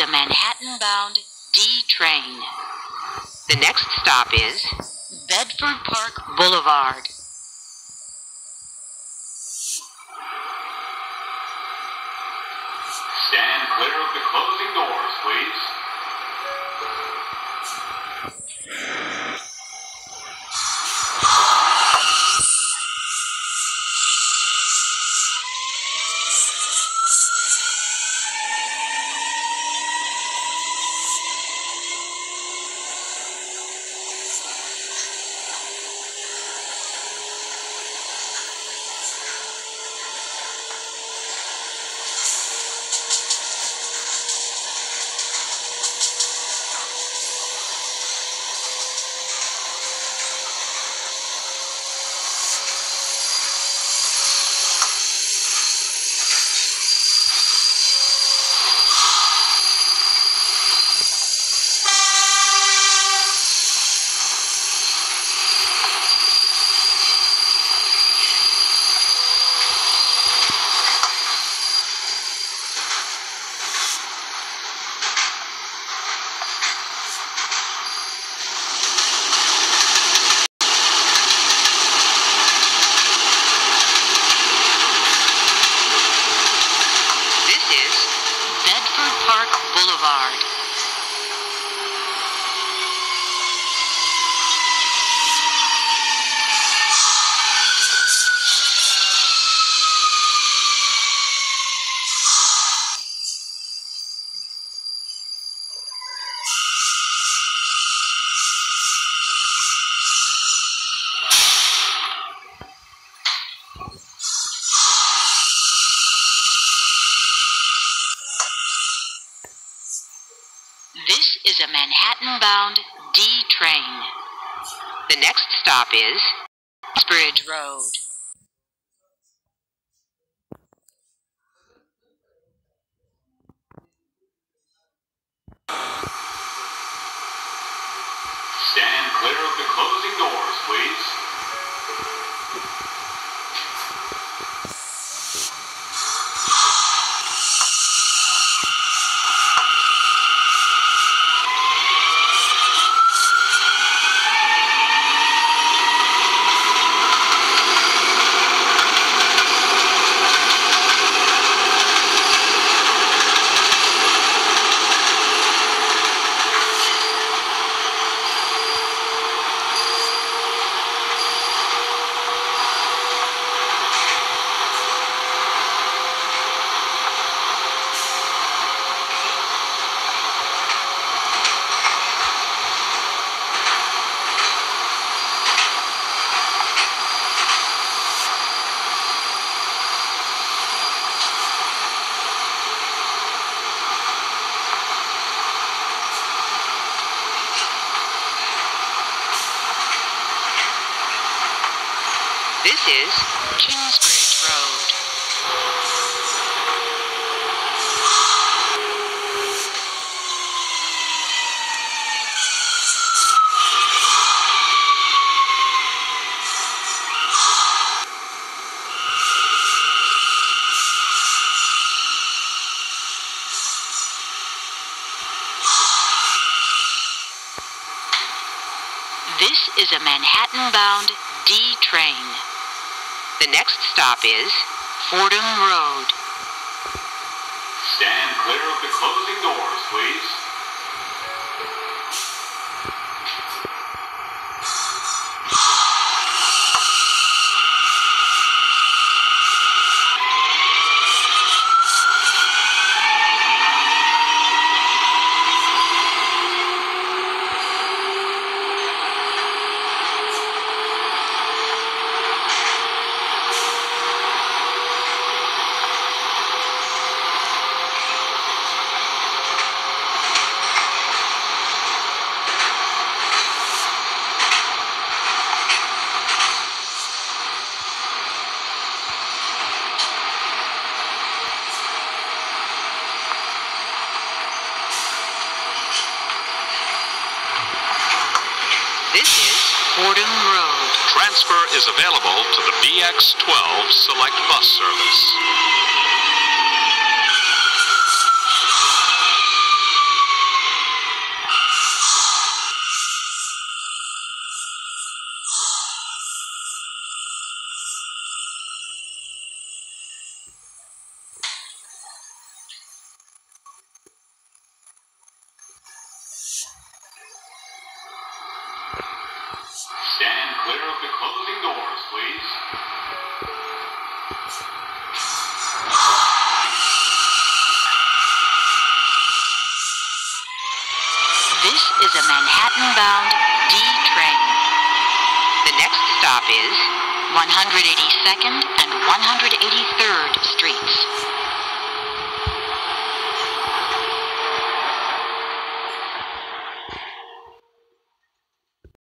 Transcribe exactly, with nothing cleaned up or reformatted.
a Manhattan-bound D train. The next stop is Bedford Park Boulevard. Stand clear of the closing doors, please. This is a Manhattan-bound D train. The next stop is Bridge Road. Stand clear of the closing doors, please. This is Kingsbridge Road. This is a Manhattan-bound D train. The next stop is Fordem Road. Stand clear of the closing doors, please. This is Fordem Road. Transfer is available to the B X twelve Select Bus Service. Manhattan-bound D train. The next stop is one hundred eighty-second and one hundred eighty-third Streets.